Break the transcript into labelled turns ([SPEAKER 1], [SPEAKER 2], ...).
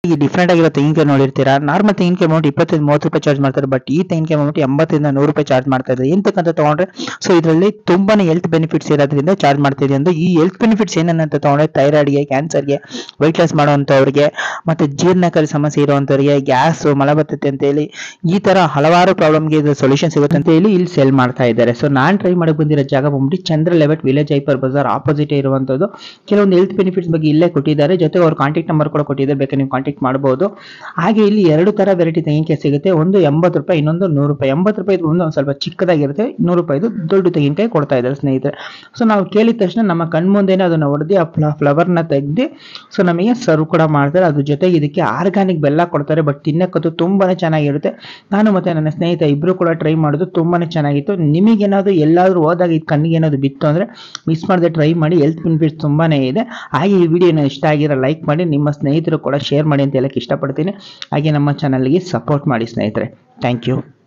[SPEAKER 1] ಈ ಡಿಫ್ರೆಂಟ್ ಆಗಿರೋ ತೆಂಗಿನಕಾಯಿ ನೋಡಿರ್ತೀರಾ, ನಾರ್ಮಲ್ ತೆಂಗಿನಕಾಯಿ ಅಮೌಂಟ್ 25-30 ರೂಪಾಯಿ ಚಾರ್ಜ್ ಮಾಡ್ತಾರೆ. ಬಟ್ ಈ ತೆಂಗಿನಕಾಯಿ ಅಮೌಂಟ್ 80-100 ರೂಪಾಯಿ ಚಾರ್ಜ್ ಮಾಡ್ತಾ ಇದ್ದಾರೆ. ಎಂತಕ್ಕಂತ ತಗೊಂಡ್ರೆ ಸೊ ಇದರಲ್ಲಿ ತುಂಬಾನೇ ಹೆಲ್ತ್ ಬೆನಿಫಿಟ್ಸ್ ಇರೋದ್ರಿಂದ ಚಾರ್ಜ್ ಮಾಡ್ತಿದೆ. ಅಂದ್ರೆ ಈ ಹೆಲ್ತ್ ಬೆನಿಫಿಟ್ಸ್ ಏನಂತ ತಗೊಂಡ್ರೆ ಥೈರಾಯ್ಡ್ಗೆ, ಕ್ಯಾನ್ಸರ್ಗೆ, ವೈಟ್ ಲಾಸ್ ಮಾಡುವಂತವ್ರಿಗೆ, ಮತ್ತೆ ಜೀರ್ಣಕಾರಿ ಸಮಸ್ಯೆ ಇರುವಂತವ್ರಿಗೆ, ಗ್ಯಾಸ್, ಮಲಬದ್ಧತೆ ಅಂತ ಹೇಳಿ ಈ ತರ ಹಲವಾರು ಪ್ರಾಬ್ಲಮ್ಗೆ ಇದು ಸೊಲ್ಯೂಷನ್ ಸಿಗುತ್ತೆ ಅಂತ ಹೇಳಿ ಇಲ್ಲಿ ಸೇಲ್ ಮಾಡ್ತಾ ಇದ್ದಾರೆ. ಸೊ ನಾನ್ ಟ್ರೈ ಮಾಡಿ ಬಂದಿರೋ ಜಾಗ ಬಂದ್ಬಿಟ್ಟು Chandra layout village hyper bazaar opposite ಇರುವಂತದ್ದು. ಕೆಲವೊಂದು ಹೆಲ್ತ್ ಬೆನಿಫಿಟ್ಸ್ ಬಗ್ಗೆ ಇಲ್ಲೇ ಕೊಟ್ಟಿದ್ದಾರೆ, ಜೊತೆಗೆ ಅವ್ರ ಕಾಂಟ್ಯಾಕ್ಟ್ ನಂಬರ್ ಕೂಡ ಕೊಟ್ಟಿದ್ದಾರೆ, ಬೇಕಾದ್ರೆ ನೀವು ಕಾಂಟ್ಯಾಕ್ಟ್ ಮಾಡಬಹುದು. ಹಾಗೆ ಇಲ್ಲಿ ಎರಡು ತರ ವೆರೈಟಿ ತೆಂಗಿನಕಾಯಿ ಸಿಗುತ್ತೆ, ಒಂದು 80 ರೂಪಾಯಿ, ಇನ್ನೊಂದು 100 ರೂಪಾಯಿ. 80 ರೂಪಾಯಿ ಒಂದು ಸ್ವಲ್ಪ ಚಿಕ್ಕದಾಗಿರುತ್ತೆ, 100 ರೂಪಾಯಿ ದೊಡ್ಡ ತೆಂಗಿನಕಾಯಿ ಕೊಡ್ತಾ ಇದ್ದಾರೆ ಸ್ನೇಹಿತರೆ. ಸೊ ನಾವು ಕೇಳಿದ ತಕ್ಷಣ ನಮ್ಮ ಕಣ್ಮುಂದೆನೇ ಅದನ್ನ ಹೊಡೆದು ಆ ಫ್ಲವರ್ ನ ತೆಗೆದು ಸೊ ನಮಗೆ ಸರ್ವ್ ಕೂಡ ಮಾಡ್ತಾರೆ. ಅದ್ರ ಜೊತೆಗೆ ಇದಕ್ಕೆ ಆರ್ಗಾನಿಕ್ ಬೆಲ್ಲ ಕೊಡ್ತಾರೆ. ಬಟ್ ತಿನ್ನಕ್ಕಂತೂ ತುಂಬಾನೇ ಚೆನ್ನಾಗಿರುತ್ತೆ. ನಾನು ಮತ್ತೆ ನನ್ನ ಸ್ನೇಹಿತ ಇಬ್ರು ಕೂಡ ಟ್ರೈ ಮಾಡೋದು ತುಂಬಾನೇ ಚೆನ್ನಾಗಿತ್ತು. ನಿಮಗೇನಾದ್ರು ಎಲ್ಲಾದ್ರೂ ಹೋದಾಗ ಇದು ಕಣ್ಣಿಗೆ ಏನಾದ್ರು ಬಿತ್ತು ಅಂದ್ರೆ ಮಿಸ್ ಮಾಡದೆ ಟ್ರೈ ಮಾಡಿ, ಹೆಲ್ತ್ ಬೆನಿಫಿಟ್ಸ್ ತುಂಬಾನೇ ಇದೆ. ಹಾಗೆ ಈ ವಿಡಿಯೋನ ಇಷ್ಟ ಆಗಿರೋ ಲೈಕ್ ಮಾಡಿ, ನಿಮ್ಮ ಸ್ನೇಹಿತರು ಕೂಡ ಶೇರ್ ಮಾಡಿ ಅಂತ ಹೇಳಕ್ಕೆ ಇಷ್ಟಪಡ್ತೀನಿ. ಹಾಗೆ ನಮ್ಮ ಚಾನಲ್ಗೆ ಸಪೋರ್ಟ್ ಮಾಡಿ ಸ್ನೇಹಿತರೆ. Thank you.